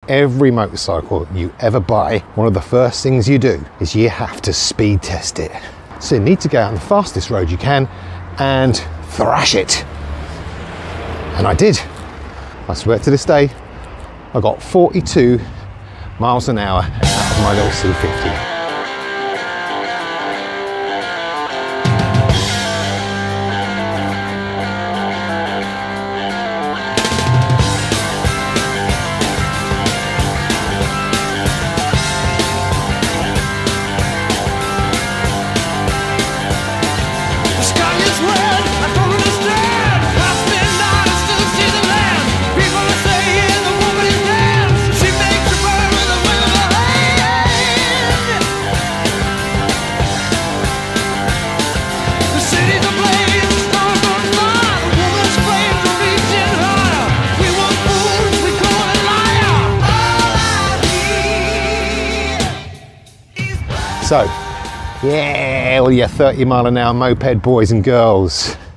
every motorcycle you ever buy, one of the first things you do is you have to speed test it. So you need to go out on the fastest road you can and thrash it. And I did. I swear to this day, I got 42 miles an hour out of my little C50. So, yeah, all you 30 mile an hour moped boys and girls.